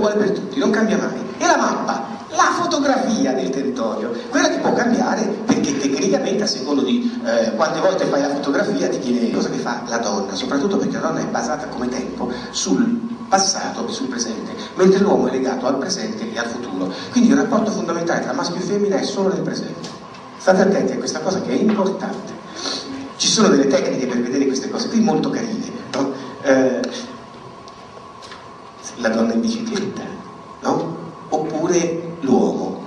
uguale per tutti, non cambia mai. E la mappa? La fotografia del territorio, quella che può cambiare perché tecnicamente a secondo di quante volte fai la fotografia ti viene cosa che fa la donna, soprattutto perché la donna è basata come tempo sul passato e sul presente, mentre l'uomo è legato al presente e al futuro. Quindi il rapporto fondamentale tra maschio e femmina è solo nel presente. State attenti a questa cosa che è importante. Ci sono delle tecniche per vedere queste cose qui molto carine, no? La donna in bicicletta, no? Oppure l'uomo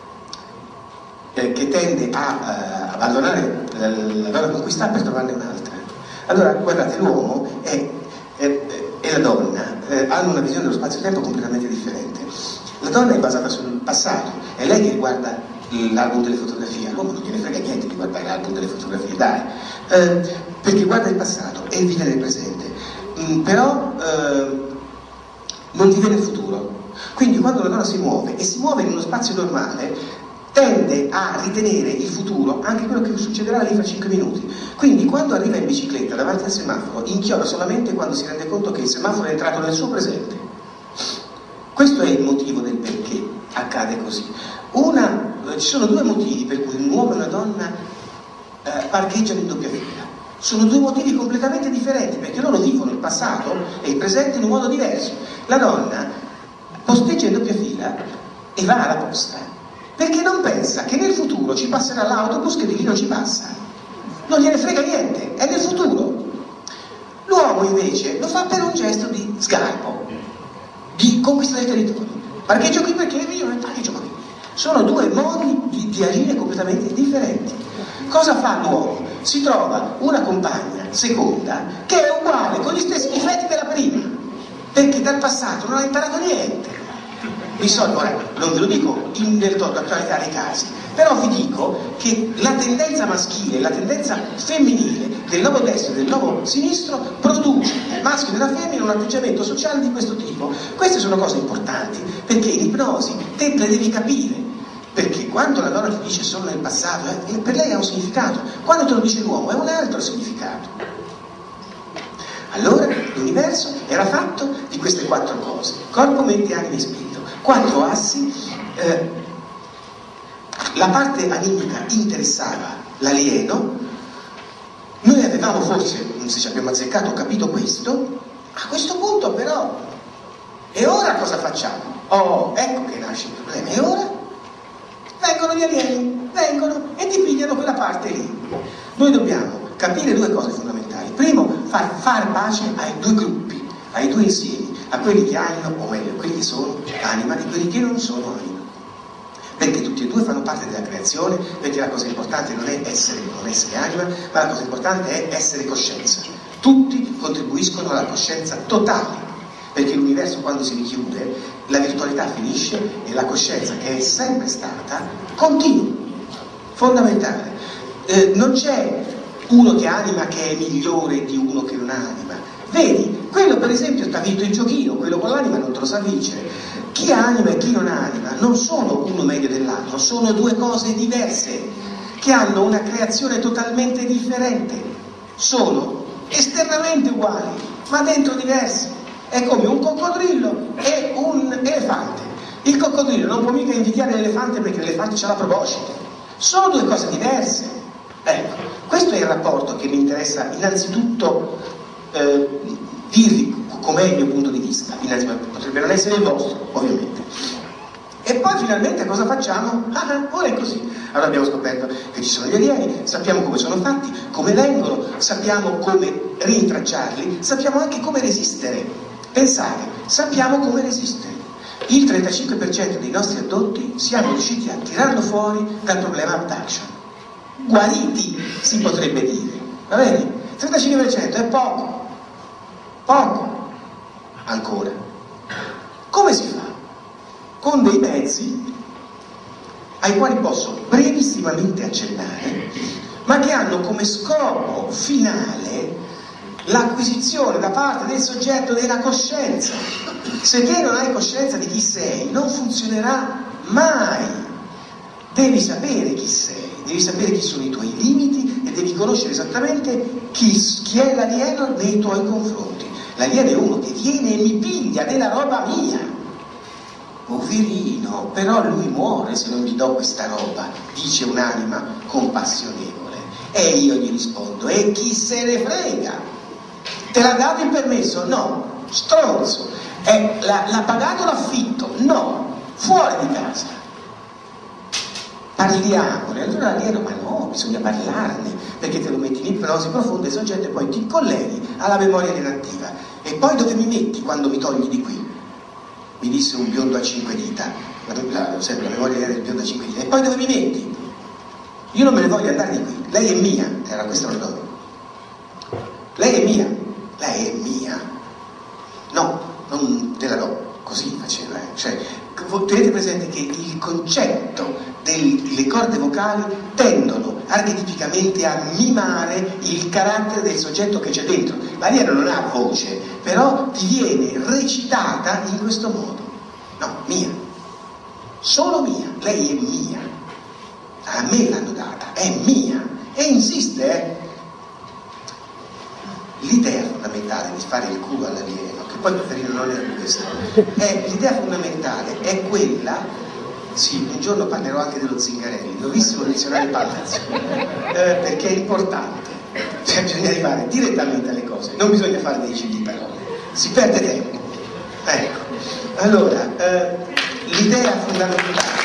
che tende a abbandonare la donna con cui sta per trovarne un'altra. Allora, guardate, l'uomo e la donna hanno una visione dello spazio-tempo completamente differente. La donna è basata sul passato, è lei che guarda l'album delle fotografie, l'uomo non gliene frega niente di guardare l'album delle fotografie, dai, perché guarda il passato e vive nel presente, però non vive nel futuro. Quindi quando la donna si muove e si muove in uno spazio normale, tende a ritenere il futuro anche quello che succederà lì fra 5 minuti. Quindi quando arriva in bicicletta davanti al semaforo inchioda solamente quando si rende conto che il semaforo è entrato nel suo presente. Questo è il motivo del perché accade così. Ci sono due motivi per cui un uomo e una donna parcheggiano in doppia fila. Sono due motivi completamente differenti, perché loro vivono il passato e il presente in un modo diverso. La donna posteggia in doppia fila e va alla posta perché non pensa che nel futuro ci passerà l'autobus che di lì non ci passa, non gliene frega niente, è nel futuro. L'uomo invece lo fa per un gesto di sgarbo, di conquista del territorio. Parcheggio qui perché io parcheggio qui. Sono due modi di agire completamente differenti. Cosa fa l'uomo? Si trova una compagna seconda che è uguale, con gli stessi difetti della prima, perché dal passato non ha imparato niente. Ora, non ve lo dico nel toto attualità dei casi, però vi dico che la tendenza maschile, la tendenza femminile del lobo destro e del lobo sinistro produce nel maschio e nella femmina un atteggiamento sociale di questo tipo. Queste sono cose importanti, perché in ipnosi te le devi capire, perché quando la donna ti dice solo nel passato, per lei ha un significato, quando te lo dice l'uomo è un altro significato. Allora l'universo era fatto di queste 4 cose: corpo, mente, anima e spirito. 4 assi. La parte animica interessava l'alieno. Noi avevamo forse, se ci abbiamo azzeccato, capito questo. A questo punto però, e ora cosa facciamo? Oh, ecco che nasce il problema. E ora? Vengono gli alieni, vengono e ti pigliano quella parte lì. Noi dobbiamo capire 2 cose fondamentali. Primo, far pace ai 2 gruppi, ai 2 insiemi, a quelli che hanno, o meglio, quelli che sono anima e quelli che non sono anima. Perché tutti e 2 fanno parte della creazione, perché la cosa importante non è non essere anima, ma la cosa importante è essere coscienza. Tutti contribuiscono alla coscienza totale, perché l'universo quando si richiude, la virtualità finisce e la coscienza che è sempre stata continua, fondamentale. Non c'è uno che anima che è migliore di uno che non anima. Vedi, quello per esempio ti ha vinto il giochino, quello con l'anima non te lo sa vincere. Chi anima e chi non anima non sono uno meglio dell'altro, sono 2 cose diverse che hanno una creazione totalmente differente. Sono esternamente uguali, ma dentro diversi. È come un coccodrillo e un elefante. Il coccodrillo non può mica invidiare l'elefante perché l'elefante c'ha la proboscite. Sono 2 cose diverse. Ecco, questo è il rapporto che mi interessa innanzitutto dirvi com'è il mio punto di vista. Potrebbe non essere il vostro, ovviamente. E poi finalmente cosa facciamo? Ora è così. Allora abbiamo scoperto che ci sono gli alieni, sappiamo come sono fatti, come vengono, sappiamo come rintracciarli, sappiamo anche come resistere. Pensate, sappiamo come resistere. Il 35% dei nostri addotti siamo riusciti a tirarlo fuori dal problema abduction. Guariti, si potrebbe dire. Va bene? Il 35% è poco. Poco. Ancora. Come si fa? Con dei mezzi ai quali posso brevissimamente accennare, ma che hanno come scopo finale l'acquisizione da parte del soggetto della coscienza. Se te non hai coscienza di chi sei, non funzionerà mai. Devi sapere chi sei, devi sapere chi sono i tuoi limiti e devi conoscere esattamente chi è l'alieno nei tuoi confronti. L'alieno è uno che viene e mi piglia della roba mia. poverino, però lui muore se non gli do questa roba, dice un'anima compassionevole. E io gli rispondo, e chi se ne frega? Te l'ha dato il permesso? No. Stronzo. L'ha pagato l'affitto? No. Fuori di casa. Parliamone. Allora l'alieno, ma no, bisogna parlarne, perché te lo metti in ipnosi profonda e il soggetto e poi ti colleghi alla memoria relativa. E poi dove mi metti quando mi togli di qui? Mi disse un biondo a 5 dita, la memoria era del biondo a 5 dita. E poi dove mi metti? Io non me ne voglio andare di qui. Lei è mia, era questo il dono. Lei è mia, lei è mia. No, non te la do, così faceva. Cioè, tenete presente che il concetto delle corde vocali tendono archetipicamente a mimare il carattere del soggetto che c'è dentro. L'alieno non ha voce, però ti viene recitata in questo modo. No, mia, solo mia, lei è mia, a me l'hanno data, è mia, e insiste, L'idea fondamentale di fare il culo all'alieno, che poi preferire non era più questa, l'idea fondamentale è quella. Sì, un giorno parlerò anche dello Zingarelli, dovissimo dizionario Palazzo, perché è importante, cioè bisogna arrivare direttamente alle cose, non bisogna fare dei giri di parole, si perde tempo. Ecco, allora, l'idea fondamentale.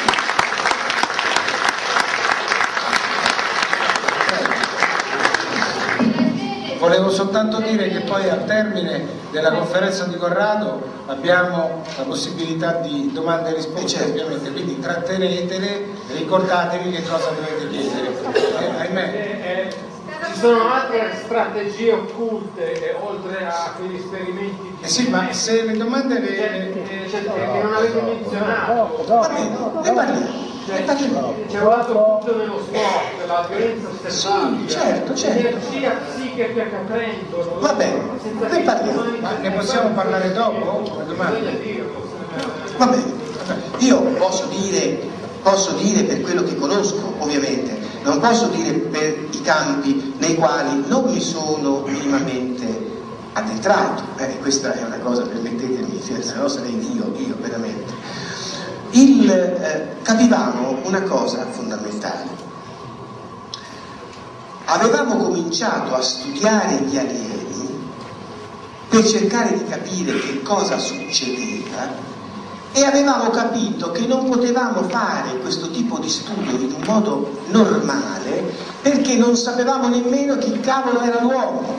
Volevo soltanto dire che poi al termine della conferenza di Corrado abbiamo la possibilità di domande e risposte, ovviamente, quindi trattenetele, ricordatevi che cosa dovete chiedere. Ahimè. Ci sono altre strategie occulte oltre a quegli esperimenti sì, ma se le domande che non avete menzionato, va bene, ne parliamo. C'è un altro punto nello sport, la violenza sterzante, certo. l'energia psichica che prendono. Va bene, ne parliamo. Ma ne possiamo parlare dopo? Va bene, io posso dire per quello che conosco, ovviamente, non posso dire per i campi nei quali non mi sono minimamente addentrato. Questa è una cosa, permettetemi, se no sarei Dio veramente. Capivamo una cosa fondamentale. Avevamo cominciato a studiare gli alieni per cercare di capire che cosa succedeva e avevamo capito che non potevamo fare questo tipo di studio in un modo normale perché non sapevamo nemmeno chi cavolo era l'uomo.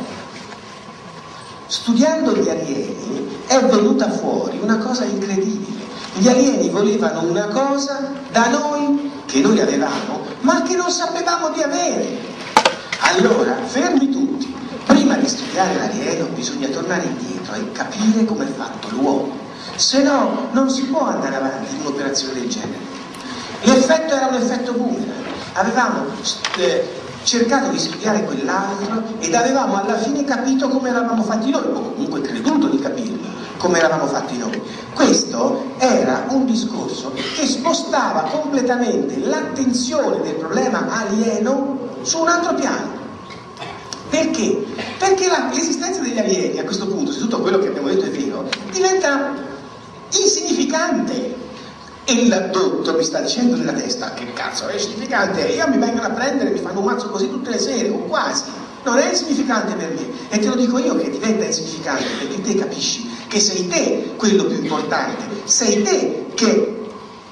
Studiando gli alieni è venuta fuori una cosa incredibile. Gli alieni volevano una cosa da noi, che noi avevamo, ma che non sapevamo di avere. Allora, fermi tutti. Prima di studiare l'alieno bisogna tornare indietro e capire come è fatto l'uomo. Se no, non si può andare avanti in un'operazione del genere. L'effetto era un effetto boomerang. Avevamo cercato di studiare quell'altro ed avevamo alla fine capito come eravamo fatti noi, o comunque creduto di capirlo come eravamo fatti noi. Questo era un discorso che spostava completamente l'attenzione del problema alieno su un altro piano. Perché? Perché l'esistenza degli alieni a questo punto, se tutto quello che abbiamo detto è vero, diventa insignificante. E il dottor mi sta dicendo nella testa, che cazzo è insignificante? Io mi vengono a prendere e mi fanno un mazzo così tutte le sere, o quasi. Non è insignificante per me. E te lo dico io che diventa insignificante, perché te capisci che sei te quello più importante. Sei te che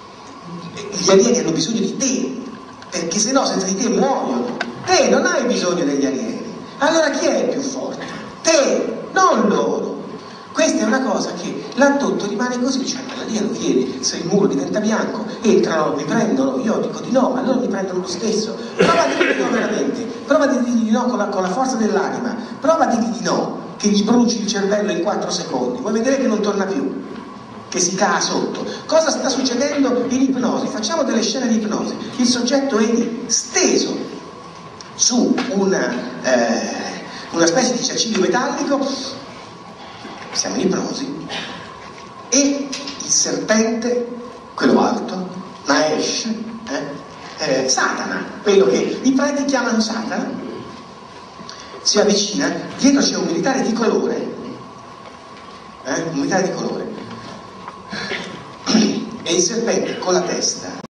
gli alieni hanno bisogno di te, perché se no senza di te muoiono. Te non hai bisogno degli alieni. Allora chi è il più forte? Te, non loro. Questa è una cosa che l'andotto rimane così, cioè l'alieno viene, se il muro diventa bianco, entrano, mi prendono, io dico di no, ma loro mi prendono lo stesso. Prova a dirgli di no veramente, prova a dirgli di no con la forza dell'anima, prova a dirgli di no, che gli bruci il cervello in 4 secondi, vuoi vedere che non torna più, che si cava sotto. Cosa sta succedendo in ipnosi? Facciamo delle scene di ipnosi, il soggetto è steso su una specie di ciaciglio metallico, siamo in ipnosi, e il serpente, quello alto, Naesh, Satana, quello che i preti chiamano Satana, si avvicina, dietro c'è un militare di colore, E il serpente con la testa